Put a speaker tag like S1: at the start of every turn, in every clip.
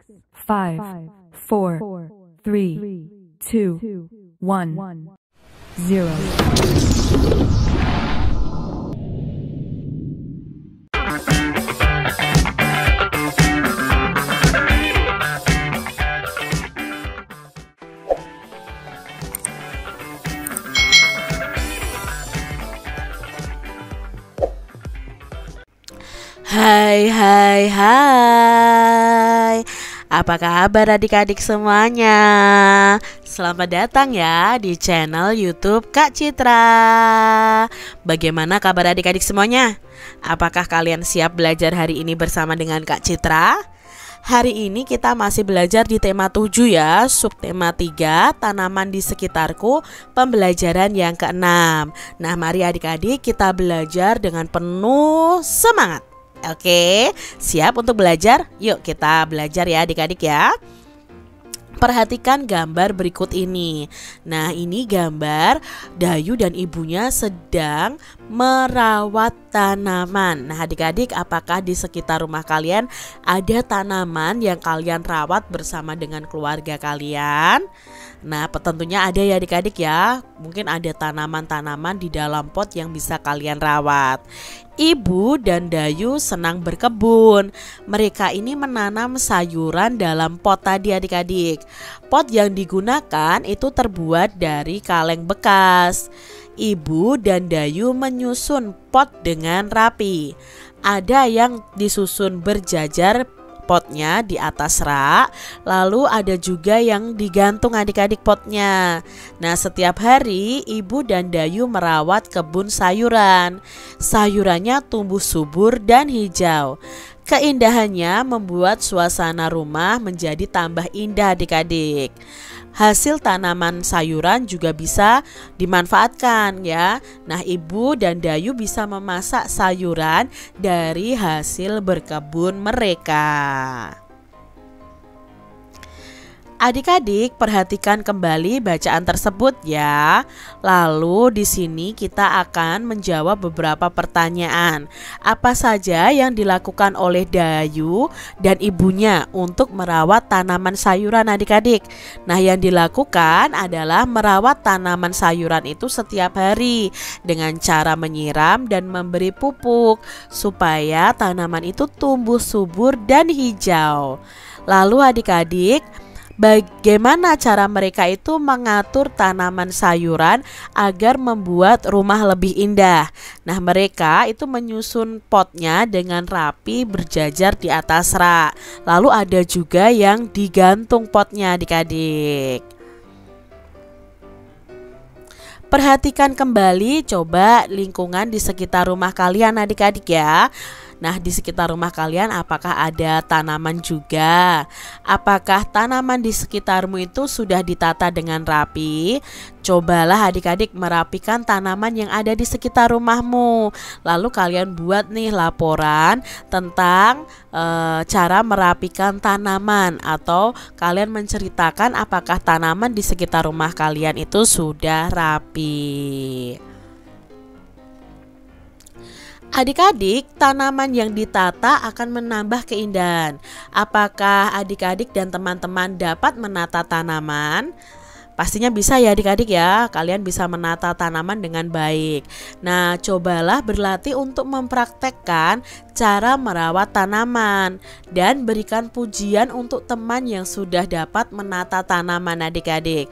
S1: 5, 4, 3, 2, 1, 0.
S2: Hai. Apa kabar adik-adik semuanya? Selamat datang ya di channel YouTube Kak Citra. Bagaimana kabar adik-adik semuanya? Apakah kalian siap belajar hari ini bersama dengan Kak Citra? Hari ini kita masih belajar di tema 7 ya, subtema 3, tanaman di sekitarku, pembelajaran yang ke-6. Nah, mari adik-adik kita belajar dengan penuh semangat. Oke, siap untuk belajar? Yuk kita belajar ya adik-adik ya. Perhatikan gambar berikut ini. Nah, ini gambar Dayu dan ibunya sedang merawat tanaman. Nah, adik-adik, apakah di sekitar rumah kalian ada tanaman yang kalian rawat bersama dengan keluarga kalian? Nah, tentunya ada ya adik-adik ya. Mungkin ada tanaman-tanaman di dalam pot yang bisa kalian rawat. Ibu dan Dayu senang berkebun. Mereka ini menanam sayuran dalam pot tadi adik-adik. Pot yang digunakan itu terbuat dari kaleng bekas. Ibu dan Dayu menyusun pot dengan rapi. Ada yang disusun berjajar potnya di atas rak, lalu ada juga yang digantung adik-adik potnya. Nah, setiap hari ibu dan Dayu merawat kebun sayuran. Sayurannya tumbuh subur dan hijau. Keindahannya membuat suasana rumah menjadi tambah indah adik-adik. Hasil tanaman sayuran juga bisa dimanfaatkan ya. Nah, ibu dan Dayu bisa memasak sayuran dari hasil berkebun mereka. Adik-adik, perhatikan kembali bacaan tersebut ya. Lalu di sini kita akan menjawab beberapa pertanyaan. Apa saja yang dilakukan oleh Dayu dan ibunya untuk merawat tanaman sayuran adik-adik? Nah, yang dilakukan adalah merawat tanaman sayuran itu setiap hari dengan cara menyiram dan memberi pupuk supaya tanaman itu tumbuh subur dan hijau. Lalu adik-adik, bagaimana cara mereka itu mengatur tanaman sayuran agar membuat rumah lebih indah? Nah, mereka itu menyusun potnya dengan rapi berjajar di atas rak. Lalu ada juga yang digantung potnya adik-adik. Perhatikan kembali coba lingkungan di sekitar rumah kalian adik-adik ya. Nah, di sekitar rumah kalian apakah ada tanaman juga? Apakah tanaman di sekitarmu itu sudah ditata dengan rapi? Cobalah adik-adik merapikan tanaman yang ada di sekitar rumahmu. Lalu kalian buat nih laporan tentang cara merapikan tanaman, atau kalian menceritakan apakah tanaman di sekitar rumah kalian itu sudah rapi. Adik-adik, tanaman yang ditata akan menambah keindahan. Apakah adik-adik dan teman-teman dapat menata tanaman? Pastinya bisa ya adik-adik ya, kalian bisa menata tanaman dengan baik. Nah, cobalah berlatih untuk mempraktekkan cara merawat tanaman dan berikan pujian untuk teman yang sudah dapat menata tanaman adik-adik.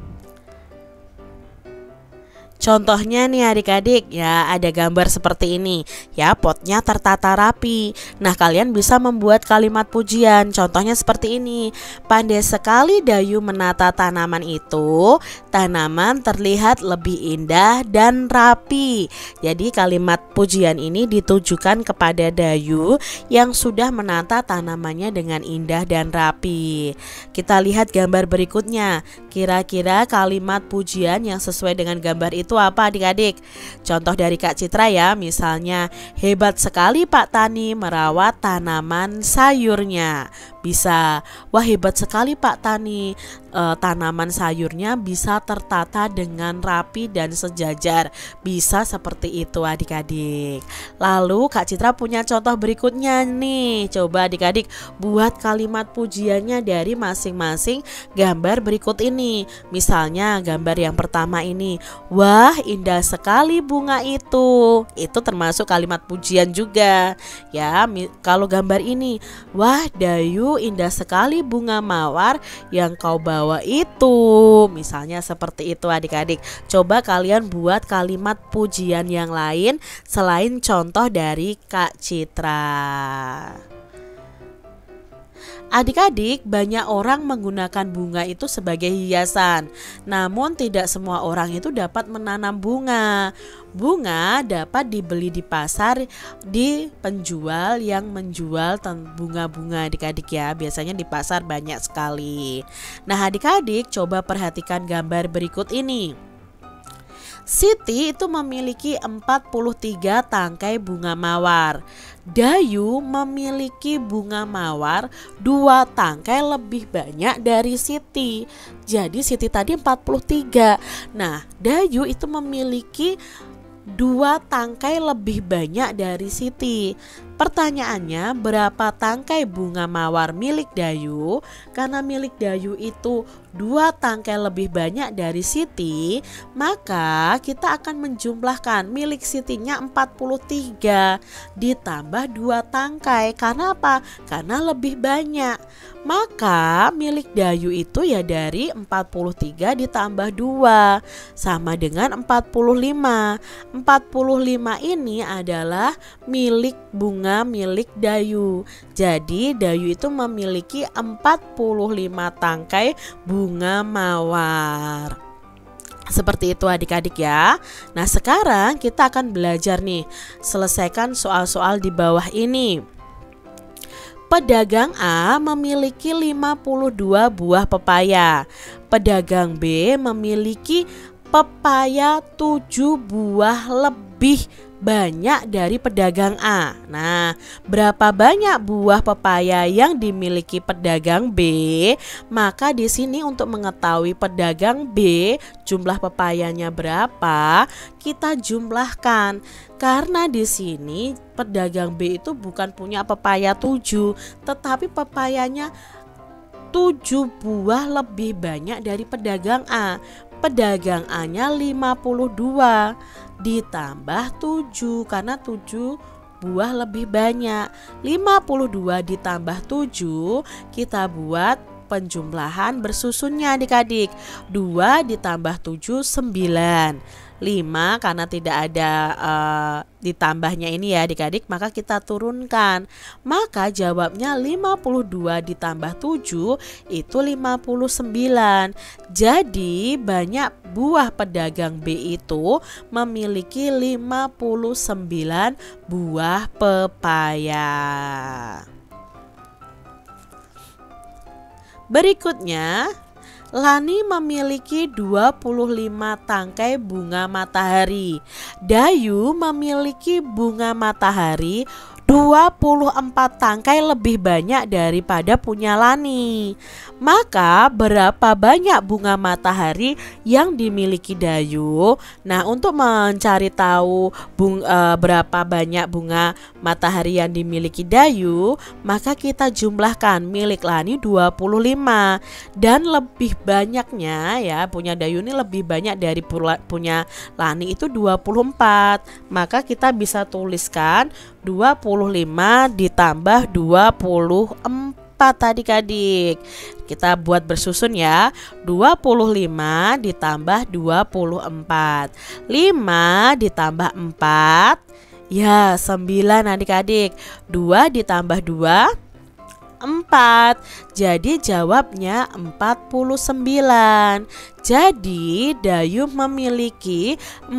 S2: Contohnya nih adik-adik ya, ada gambar seperti ini ya, potnya tertata rapi. Nah, kalian bisa membuat kalimat pujian. Contohnya seperti ini: pandai sekali Dayu menata tanaman itu, tanaman terlihat lebih indah dan rapi. Jadi kalimat pujian ini ditujukan kepada Dayu yang sudah menata tanamannya dengan indah dan rapi. Kita lihat gambar berikutnya. Kira-kira kalimat pujian yang sesuai dengan gambar itu apa adik-adik? Contoh dari Kak Citra ya, misalnya, hebat sekali Pak Tani merawat tanaman sayurnya. Bisa, wah hebat sekali Pak Tani, tanaman sayurnya bisa tertata dengan rapi dan sejajar. Bisa seperti itu adik-adik. Lalu Kak Citra punya contoh berikutnya nih. Coba adik-adik buat kalimat pujiannya dari masing-masing gambar berikut ini. Misalnya gambar yang pertama ini, wah indah sekali bunga itu. Itu termasuk kalimat pujian juga ya. Kalau gambar ini, wah Dayu indah sekali bunga mawar yang kau bawa itu. Misalnya seperti itu adik-adik. Coba kalian buat kalimat pujian yang lain selain contoh dari Kak Citra. Adik-adik, banyak orang menggunakan bunga itu sebagai hiasan. Namun tidak semua orang itu dapat menanam bunga. Bunga dapat dibeli di pasar di penjual yang menjual bunga-bunga adik-adik ya. Biasanya di pasar banyak sekali. Nah adik-adik coba perhatikan gambar berikut ini. Siti itu memiliki 43 tangkai bunga mawar. Dayu memiliki bunga mawar 2 tangkai lebih banyak dari Siti. Jadi Siti tadi 43. Nah, Dayu itu memiliki 2 tangkai lebih banyak dari Siti. Pertanyaannya, berapa tangkai bunga mawar milik Dayu? Karena milik Dayu itu 2 tangkai lebih banyak dari Siti, maka kita akan menjumlahkan milik Sitinya 43 ditambah 2 tangkai. Karena apa? Karena lebih banyak. Maka milik Dayu itu ya dari 43 ditambah 2 sama dengan 45. 45 ini adalah milik bunga milik Dayu. Jadi Dayu itu memiliki 45 tangkai bunga mawar. Seperti itu adik-adik ya. Nah sekarang kita akan belajar nih. Selesaikan soal-soal di bawah ini. Pedagang A memiliki 52 buah pepaya. Pedagang B memiliki pepaya 7 buah lebih banyak dari pedagang A. Nah, berapa banyak buah pepaya yang dimiliki pedagang B? Maka di sini untuk mengetahui pedagang B jumlah pepayanya berapa, kita jumlahkan. Karena di sini pedagang B itu bukan punya pepaya 7, tetapi pepayanya 7 buah lebih banyak dari pedagang A. Pedagang A-nya 52 ditambah 7 karena 7 buah lebih banyak. 52 ditambah 7 kita buat penjumlahan bersusunnya adik-adik. 2 ditambah 7 9. 5 karena tidak ada ditambahnya ini ya adik-adik, maka kita turunkan. Maka jawabnya 52 ditambah 7 itu 59. Jadi banyak buah pedagang B itu memiliki 59 buah pepaya. Berikutnya, Lani memiliki 25 tangkai bunga matahari. Dayu memiliki bunga matahari 24 tangkai lebih banyak daripada punya Lani. Maka berapa banyak bunga matahari yang dimiliki Dayu? Nah, untuk mencari tahu berapa banyak bunga matahari yang dimiliki Dayu, maka kita jumlahkan. Milik Lani 25 dan lebih banyaknya ya, punya Dayu ini lebih banyak dari punya Lani itu 24. Maka kita bisa tuliskan 25 ditambah 24 adik-adik. Kita buat bersusun ya. 25 ditambah 24. 5 ditambah 4 ya 9 adik-adik. 2 ditambah 2 4. Jadi jawabnya 49. Jadi Dayu memiliki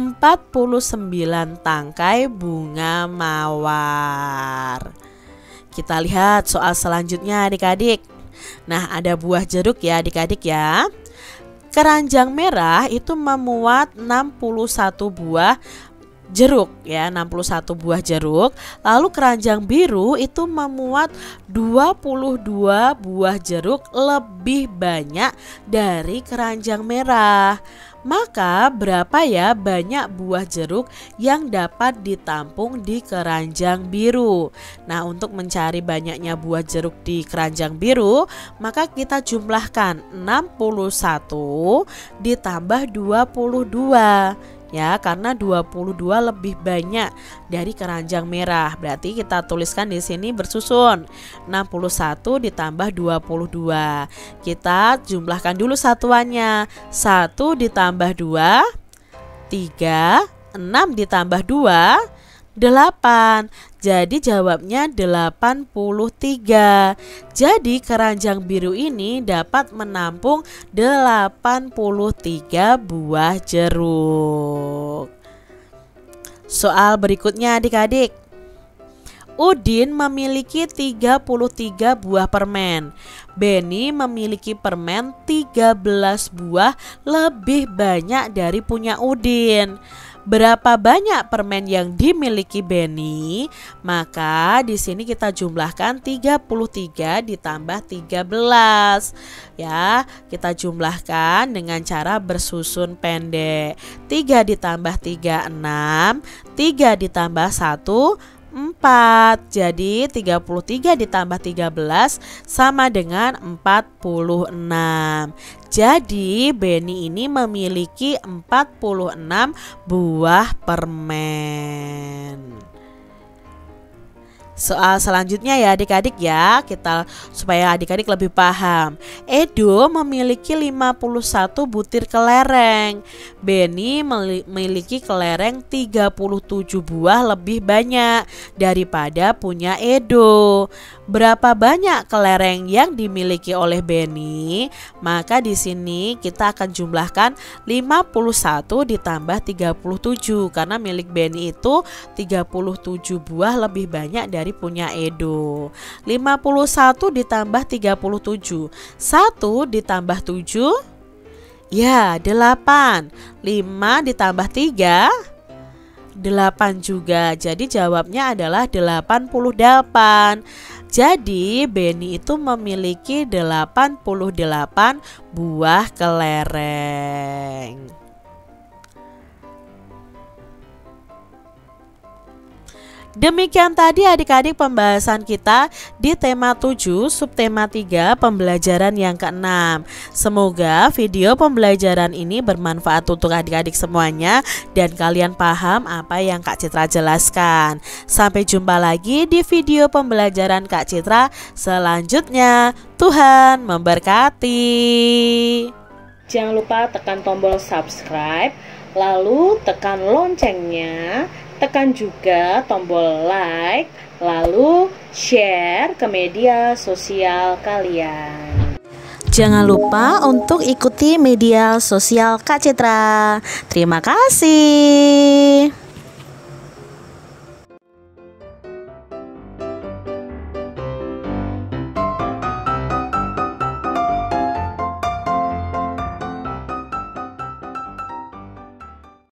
S2: 49 tangkai bunga mawar. Kita lihat soal selanjutnya adik-adik. Nah, ada buah jeruk ya adik-adik ya. Keranjang merah itu memuat 61 buah jeruk ya, 61 buah jeruk. Lalu keranjang biru itu memuat 22 buah jeruk, lebih banyak dari keranjang merah. Maka berapa ya banyak buah jeruk yang dapat ditampung di keranjang biru? Nah, untuk mencari banyaknya buah jeruk di keranjang biru, maka kita jumlahkan 61 ditambah 22. Ya, karena 22 lebih banyak dari keranjang merah. Berarti kita tuliskan di sini bersusun 61 ditambah 22. Kita jumlahkan dulu satuannya. 1 ditambah 2, 3, 6 ditambah 2, 8. Jadi jawabnya 83. Jadi keranjang biru ini dapat menampung 83 buah jeruk. Soal berikutnya adik-adik. Udin memiliki 33 buah permen. Benny memiliki permen 13 buah, lebih banyak dari punya Udin. Berapa banyak permen yang dimiliki Benny? Maka di sini kita jumlahkan 33 ditambah 13. Ya, kita jumlahkan dengan cara bersusun pendek. 3 ditambah 3 6, 3 ditambah 1 4. Jadi 33 ditambah 13 sama dengan 46. Jadi Benny ini memiliki 46 buah permen. Soal selanjutnya ya adik-adik ya, kita supaya adik-adik lebih paham. Edo memiliki 51 butir kelereng. Benny memiliki kelereng 37 buah, lebih banyak daripada punya Edo. Berapa banyak kelereng yang dimiliki oleh Benny? Maka di sini kita akan jumlahkan 51 ditambah 37 karena milik Benny itu 37 buah, lebih banyak dari punya Edo. 51 ditambah 37, 1 ditambah 7, ya 8. 5 ditambah 3, 8 juga. Jadi jawabnya adalah 88. Jadi Benny itu memiliki 88 buah kelereng. Demikian tadi adik-adik pembahasan kita di tema 7 subtema 3 pembelajaran yang ke-6. Semoga video pembelajaran ini bermanfaat untuk adik-adik semuanya dan kalian paham apa yang Kak Citra jelaskan. Sampai jumpa lagi di video pembelajaran Kak Citra selanjutnya. Tuhan memberkati. Jangan lupa tekan tombol subscribe, lalu tekan loncengnya. Tekan juga tombol like, lalu share ke media sosial kalian. Jangan lupa untuk ikuti media sosial Kak Citra. Terima kasih.